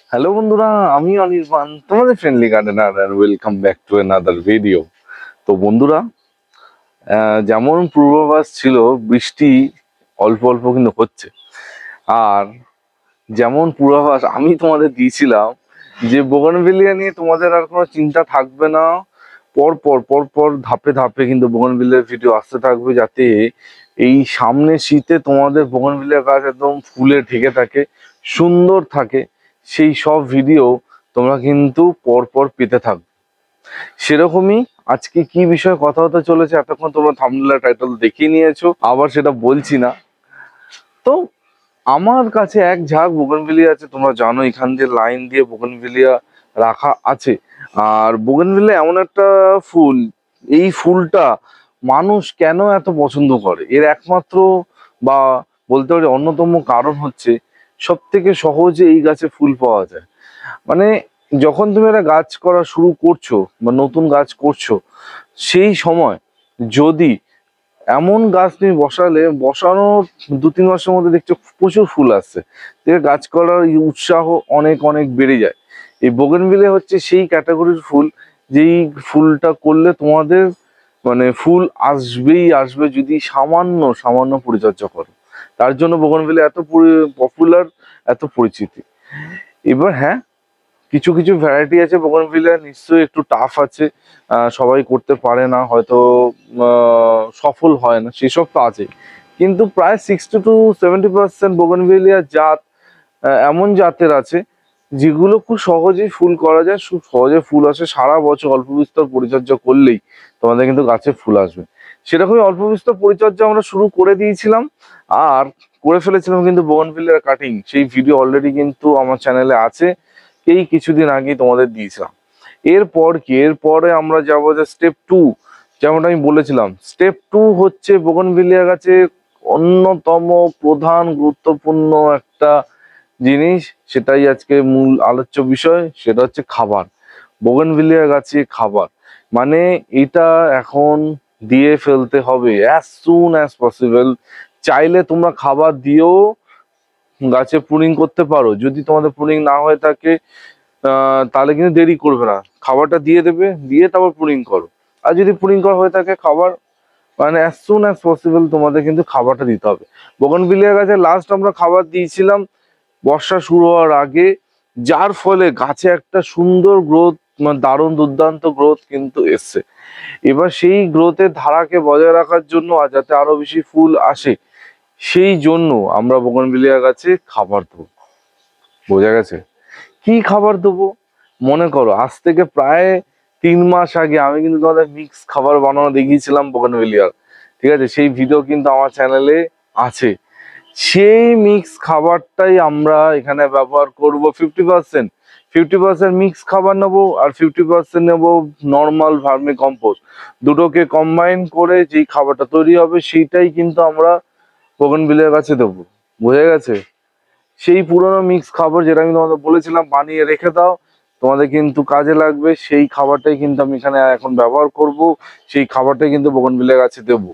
Hello বন্ধুরা, আমি অনির্বাণ, তোমাদের ফ্রেন্ডলি গার্ডেনার, আর welcome back to another video. তো বন্ধুরা, যেমন পূর্বাভাস ছিল, বৃষ্টি অল্প অল্প কিন্তু হচ্ছে। আর যেমন পূর্বাভাস আমি তোমাদের দিয়েছিলাম যে বোগানভেলিয়া নিয়ে তোমাদের আর কোনো চিন্তা থাকবে না, পর পর পর পর ধাপে ধাপে কিন্তু বোগানভেলিয়ার ভিডিও আসতে থাকবে, যাতে এই সামনে শীতে তোমাদের বোগানভেলিয়া গাছ একদম ফুলে ঢেকে থাকে, সুন্দর থাকে। সেই সব ভিডিও তোমরা কিন্তু পর পর পেতে থাকবে। সেরকমই আজকে কি বিষয়ে কথা হতে চলেছে, এতক্ষণ তোমরা থাম্বনেল টাইটেল দেখিয়ে নিয়েছো, আবার সেটা বলছি না। তো আমার কাছে এক ঝাঁক বোগেনভিলিয়া আছে, তোমরা জানো এখান দিয়ে লাইন দিয়ে বোগেনভিলিয়া রাখা আছে। আর বোগেনভিলিয়া এমন একটা ফুল, এই ফুলটা মানুষ কেন এত পছন্দ করে, এর একমাত্র বা বলতে পারি অন্যতম কারণ হচ্ছে সব থেকে সহজে এই গাছে ফুল পাওয়া যায়। মানে যখন তুমি একটা গাছ করা শুরু করছো বা নতুন গাছ করছো, সেই সময় যদি এমন গাছ তুমি বসানোর 2-3 মাসের মধ্যে দেখছো প্রচুর ফুল আসছে, দেখে গাছ করার এই উৎসাহ অনেক অনেক বেড়ে যায়। এই বোগেনভিলিয়া হচ্ছে সেই ক্যাটাগরির ফুল, যেই ফুলটা করলে তোমাদের মানে ফুল আসবেই আসবে যদি সামান্য সামান্য পরিচর্যা করো। তার জন্য বোগেনভিলিয়া এত পপুলার, এত পরিচিতি। এবার হ্যাঁ, কিছু কিছু ভ্যারাইটি আছে বোগেনভিলিয়া, নিশ্চয়ই একটু টাফ আছে, সবাই করতে পারে না, হয়তো সফল হয় না, সেসব তো আছে। কিন্তু প্রায় 60-70% বোগেনভিলিয়া জাত এমন জাতের আছে যেগুলো খুব সহজেই ফুল করা যায়, খুব সহজে ফুল আসে সারা বছর, অল্প বিস্তর পরিচর্যা করলেই তোমাদের কিন্তু গাছে ফুল আসবে। সেরকমই অল্প বিস্তর পরিচর্যা আমরা শুরু করে দিয়েছিলাম, আর করে ফেলেছিলাম কিন্তু বোগেনভিলিয়ার কাটিং, সেই ভিডিও অলরেডি কিন্তু আমার চ্যানেলে আছে, এই কিছুদিন আগেই তোমাদের দিয়েছিলাম। এরপর কি, এরপরে আমরা যাবো যে স্টেপ 2। যেমনটা আমি বলেছিলাম, স্টেপ 2 হচ্ছে বোগেনভিলিয়া গাছে অন্যতম প্রধান গুরুত্বপূর্ণ একটা জিনিস, সেটাই আজকে মূল আলোচ্য বিষয়, সেটা হচ্ছে খাবার। বোগেনভিলিয়া গাছে খাবার মানে এটা এখন দিয়ে ফেলতে হবে অ্যাজ সুন অ্যাজ পসিবল। চাইলে তোমরা খাবার দিয়েও গাছে প্রুনিং করতে পারো, যদি তোমাদের প্রুনিং না হয়ে থাকে তাহলে কিন্তু দেরি করবে না, খাবারটা দিয়ে দেবে, দিয়ে তারপর প্রুনিং করো। আর যদি প্রুনিং করা হয়ে থাকে, খাবার মানে অ্যাজ সুন অ্যাজ পসিবল তোমাদের কিন্তু খাবারটা দিতে হবে। বোগেনভিলিয়া গাছে লাস্ট আমরা খাবার দিয়েছিলাম বর্ষা শুরু হওয়ার আগে, যার ফলে গাছে একটা সুন্দর গ্রোথ, মানে দারুণ দুর্দান্ত গ্রোথ কিন্তু এসছে। এবার সেই গ্রোথের ধারাকে বজায় রাখার জন্য আর যাতে আরো বেশি ফুল আসে, সেই জন্য আমরা বোগেনভিলিয়া গাছে খাবার দেবো। বোঝা গেছে কি খাবার দেবো? মনে করো আজ থেকে প্রায় 3 মাস আগে আমি কিন্তু তোমাদের মিক্স খাবার বানানো দেখিয়েছিলাম বোগেনভিলিয়ার, ঠিক আছে? সেই ভিডিও কিন্তু আমার চ্যানেলে আছে। সেই মিক্স খাবারটাই আমরা এখানে ব্যবহার করব 50%। 50% মিক্স খাবার নেবো আর 50% নেবো নর্মাল ভার্মি কম্পোস্ট। দুটোকে কম্বাইন করে যেই খাবারটা তৈরি হবে সেইটাই কিন্তু আমরা বোগেনভিলিয়ার কাছে দেবো। বোঝা গেছে? সেই পুরনো মিক্স খাবার যেটা আমি তোমাদের বলেছিলাম বানিয়ে রেখে দাও, তোমাদের কিন্তু কাজে লাগবে, সেই খাবারটাই কিন্তু আমি এখানে এখন ব্যবহার করব, সেই খাবারটাই কিন্তু বোগেনভিলিয়া গাছে দেবো।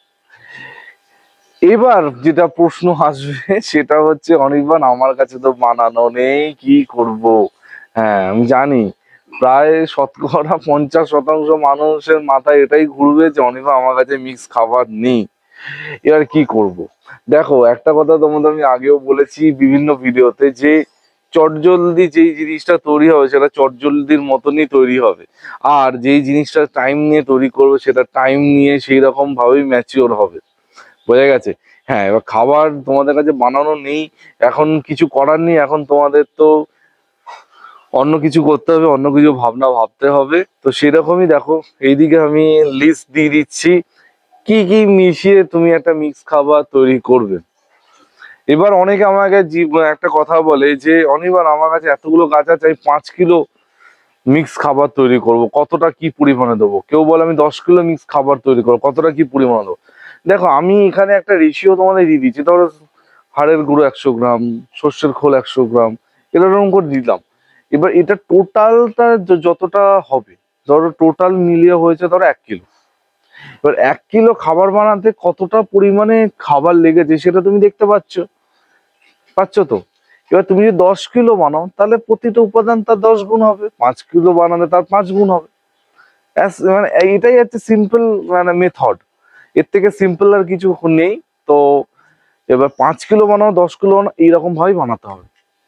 এবার যেটা প্রশ্ন আসবে সেটা হচ্ছে, অনির্বাণ আমার কাছে তো বানানো নেই, কি করব? হ্যাঁ আমি জানি, প্রায় শতকরা 50% মানুষের মাথায় এটাই ঘুরবে যে অনির্বাণ আমার কাছে মিক্স খাবার নেই, এবার কি করব? দেখো একটা কথা তোমাদের আমি আগেও বলেছি বিভিন্ন ভিডিওতে, যে চটজলদি যেই জিনিসটা তৈরি হবে সেটা চটজলদির মতনই তৈরি হবে, আর যেই জিনিসটা টাইম নিয়ে তৈরি করবে সেটা টাইম নিয়ে সেই রকম ভাবেই ম্যাচিওর হবে। বোঝা গেছে? হ্যাঁ, এবার খাবার তোমাদের কাছে বানানো নেই, এখন কিছু করার নেই, এখন তোমাদের তো অন্য কিছু করতে হবে, অন্য কিছু ভাবনা ভাবতে হবে। তো সেরকমই দেখো, এইদিকে আমি লিস্ট দিয়ে দিচ্ছি কি কি মিশিয়ে তুমি একটা মিক্স খাবার তৈরি করবে। এবার অনেকে আমাকে একটা কথা বলে যে অনির্বাণ আমার কাছে এতগুলো গাছ আছে, আমি 5 কিলো মিক্স খাবার তৈরি করব, কতটা কি পরিমাণে দেবো? কেউ বলে আমি 10 কিলো মিক্স খাবার তৈরি করবো, কতটা কি পরিমাণে দেবো? দেখো আমি এখানে একটা রেশিও তোমাদের দিয়ে দিচ্ছি, ধরো হাড়ের গুঁড়ো 100 গ্রাম, সর্ষের খোল 100 গ্রাম, এরকম করে দিলাম। এবার এটা টোটালটা যতটা হবে, ধরো টোটাল মিলিয়ে হয়েছে ধরো 1 কিলো। এবার 1 কিলো খাবার বানাতে কতটা পরিমাণে খাবার লেগেছে সেটা তুমি দেখতে পাচ্ছ তো? এবার তুমি যদি 10 কিলো বানাও তাহলে প্রতিটা উপাদান তার 10 গুণ হবে, 5 কিলো বানালে তার 5 গুণ হবে। মানে এটাই হচ্ছে সিম্পল মানে মেথড, এর থেকে সিম্পল আর কিছু নেই। তো এবার 5 কিলো বানাও 10 কিলো বানাও এইরকম ভাবেই বানাতে হবে।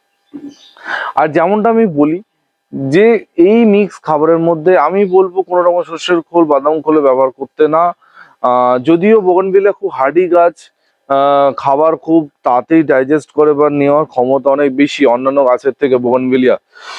আর যেমনটা আমি বলি যে এই মিক্স খাবারের মধ্যে আমি বলবো কোনো রকম শস্যের খোল বাদাম খোল ব্যবহার করতে না। যদিও বোগনভিলিয়া খুব হার্ডি গাছ, খাবার খুব তাড়াতাড়ি ডাইজেস্ট করে বা নেওয়ার ক্ষমতা অনেক বেশি অন্যান্য গাছের থেকে বোগনভিলিয়া,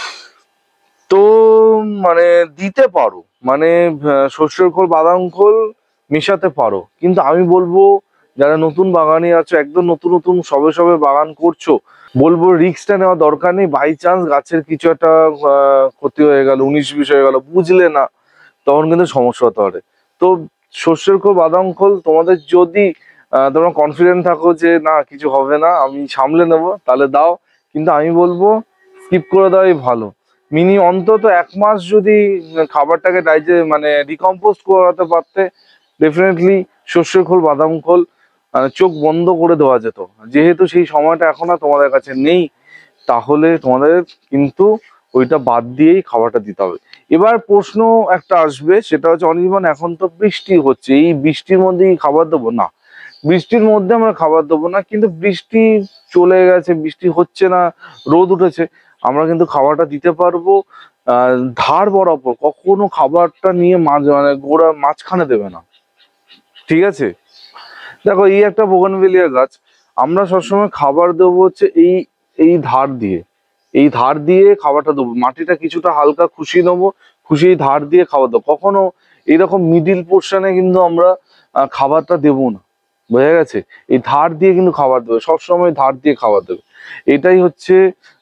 তো মানে দিতে পারো, মানে শস্যের খোল বাদাম খোল মেশাতে পারো। কিন্তু আমি বলবো যারা নতুন বাগানি আছো, একদম নতুন নতুন সবে সবে বাগান করছো, বলবো রিস্কটা নেওয়া দরকার নেই। বাই চান্স গাছের কিছু একটা ক্ষতি হয়ে গেল, 19-20 হয়ে গেল, বুঝলে না, তখন কিন্তু সমস্যা হতে পারে। তো শস্যের খোল বাদাম খোল তোমাদের যদি তোমরা কনফিডেন্ট থাকো যে না কিছু হবে না আমি সামলে নেবো, তাহলে দাও। কিন্তু আমি বলবো স্কিপ করে দেওয়াই ভালো। অন্তত 1 মাস যদি খাবারটাকে মানে ডিকম্পোজ করাতে পারতে, ডেফিনেটলি শস্যের খোল বাদাম খোল চোখ বন্ধ করে দেওয়া যেত। যেহেতু সেই সময়টা এখন আর তোমাদের কাছে নেই, তাহলে তোমাদের কিন্তু ওইটা বাদ দিয়েই খাবারটা দিতে হবে। এবার প্রশ্ন একটা আসবে, সেটা হচ্ছে অনির্বাণ এখন তো বৃষ্টি হচ্ছে, এই বৃষ্টির মধ্যে কি খাবার দেবো? না, বৃষ্টির মধ্যে আমরা খাবার দেবো না। কিন্তু বৃষ্টি চলে গেছে, বৃষ্টি হচ্ছে না, রোদ উঠেছে, আমরা কিন্তু খাবারটা দিতে পারবো ধার বরাবর। কখনো খাবারটা নিয়ে মানে গোড়া মাঝখানে দেবে না, ঠিক আছে? দেখো এই একটা বোগনভেলিয়া গাছ, আমরা সবসময় খাবার দেবো হচ্ছে এই এই ধার দিয়ে, এই ধার দিয়ে খাবারটা দেবো। মাটিটা কিছুটা হালকা খুশি নেবো, খুশি ধার দিয়ে খাবার দেবো। কখনো এরকম মিডিল পোর্শনে কিন্তু আমরা খাবারটা দেবো না, বোঝা গেছে? এই ধার দিয়ে কিন্তু খাবার দেবে, সবসময় ধার দিয়ে খাবার দেবে। এটাই হচ্ছে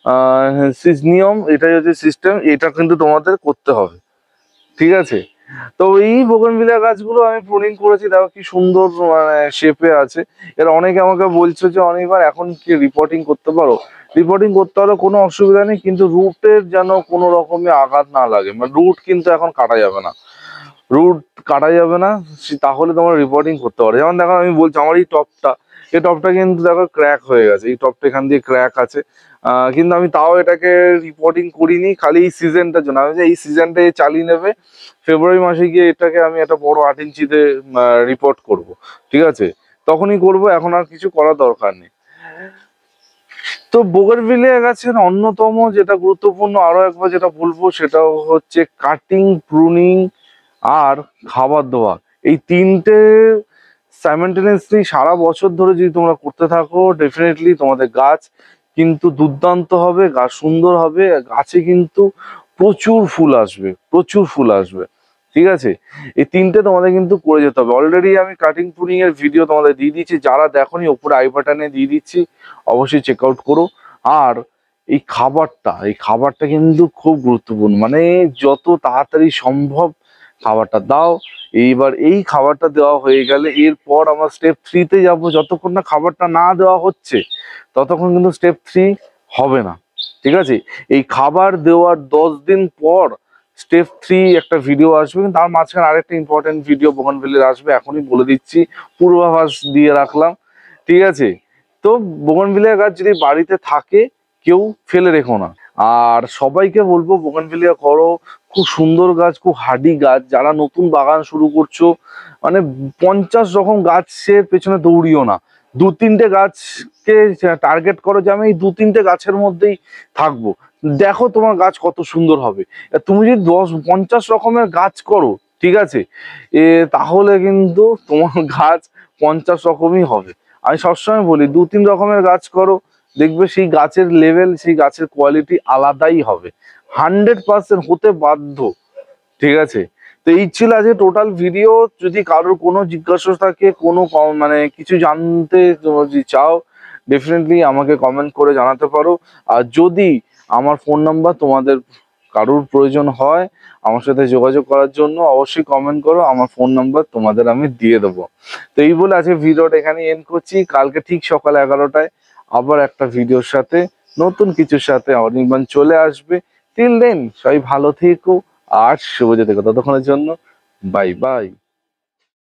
নিয়ম, এটাই হচ্ছে সিস্টেম, এটা কিন্তু তোমাদের করতে হবে, ঠিক আছে? তো এই বোগনভিলিয়া গাছগুলো আমি প্রুনিং করেছি, দেখো কি সুন্দর মানে শেপে আছে। এর অনেকে আমাকে বলছে যে অনেকবার এখন কি রিপোর্টিং করতে পারো? রিপোর্টিং করতে হলে কোনো অসুবিধা নেই, কিন্তু রুটের যেন কোনো রকমের আঘাত না লাগে। মানে রুট কিন্তু এখন কাটা যাবে না, রুট কাটা যাবে না, তাহলে তোমার রিপোর্টিং করতে পারো। যেমন দেখো আমি বলছি আমার এই টপটা, এই টপটা কিন্তু দেখো ক্র্যাক হয়ে গেছে, এই টপটা এখান দিয়ে ক্র্যাক আছে। কিন্তু আমি তাও এটাকে রিপোর্টিং করিনি, খালি এই সিজনটার জন্য। আমি যে এই সিজনটা চালিয়ে নেবে, ফেব্রুয়ারি মাসে গিয়ে এটাকে আমি একটা বড় 8 ইঞ্চিতে রিপোর্ট করব, ঠিক আছে? তখনই করব, এখন আর কিছু করার দরকার নেই। তো বোগনভিলিয়া গাছের অন্যতম যেটা গুরুত্বপূর্ণ আরো একবার যেটা বলবো, সেটা হচ্ছে কাটিং, প্রুনিং আর খাবার দেওয়া। এই তিনটে সাইমেন্টেনিয়াসলি সারা বছর ধরে যদি তোমরা করতে থাকো, ডেফিনেটলি তোমাদের গাছ কিন্তু দুর্দান্ত হবে, গাছ সুন্দর হবে, গাছে কিন্তু প্রচুর ফুল আসবে, প্রচুর ফুল আসবে, ঠিক আছে? এই তিনটে তোমাদের কিন্তু করে যেতে হবে। অলরেডি আমি কাটিং প্রুনিং এর ভিডিও তোমাদের দিয়ে দিচ্ছি, যারা দেখোনি উপরে আই বাটনে দিয়ে দিচ্ছি, অবশ্যই চেক আউট করো। আর এই খাবারটা কিন্তু খুব গুরুত্বপূর্ণ, মানে যত তাড়াতাড়ি সম্ভব খাবারটা দাও। এইবার এই খাবারটা দেওয়া হয়ে গেলে এরপর আমরা স্টেপ 3-তে যাবো। যতক্ষণ না খাবারটা না দেওয়া হচ্ছে ততক্ষণ কিন্তু স্টেপ 3 হবে না, ঠিক আছে? এই খাবার দেওয়ার 10 দিন পর স্টেপ 3 একটা ভিডিও আসবে, কিন্তু তার মাঝখানে আরেকটা ইম্পর্টেন্ট ভিডিও বোগনভিলিয়ার আসবে, এখনই বলে দিচ্ছি, পূর্বাভাস দিয়ে রাখলাম, ঠিক আছে? তো বোগনভিলিয়া গাছ যদি বাড়িতে থাকে কেউ ফেলে রেখো না। আর সবাইকে বলবো বোগনভিলিয়া করো, খুব সুন্দর গাছ, খুব হার্ডি গাছ। যারা নতুন বাগান শুরু করছো, মানে 50 রকম গাছের পেছনে দৌড়িও না, 2-3টে গাছকে টার্গেট করো যে আমি এই 2-3টে গাছের মধ্যেই থাকবো। দেখো তোমার গাছ কত সুন্দর হবে। তুমি যদি 50 রকমের গাছ করো, ঠিক আছে, তাহলে কিন্তু তোমার গাছ 50 রকমই হবে। আমি সবসময় বলি 2-3 রকমের গাছ করো, দেখবে সেই গাছের লেভেল, সেই গাছের কোয়ালিটি আলাদাই হবে, 100% হতে বাধ্য, ঠিক আছে? তো এই ছিল আজকে টোটাল ভিডিও। যদি কারোর কোনো জিজ্ঞাসা থাকে, কোনো মানে কিছু জানতে যদি চাও, ডেফিনেটলি আমাকে কমেন্ট করে জানাতে পারো। আর যদি আমার ফোন নাম্বার তোমাদের কারোর প্রয়োজন হয় আমার সাথে যোগাযোগ করার জন্য, অবশ্যই কমেন্ট করো, আমার ফোন নাম্বার তোমাদের আমি দিয়ে দেবো। তো এই বলে আজকে ভিডিওটা এখানে এন্ড করছি। কালকে ঠিক সকাল 11টায় আবার একটা ভিডিওর সাথে, নতুন কিছুর সাথে অনির্বাণ চলে আসবে। টিল দেন সবাই ভালো থেকো আর শুভ যেতে, ততক্ষণের জন্য বাই বাই।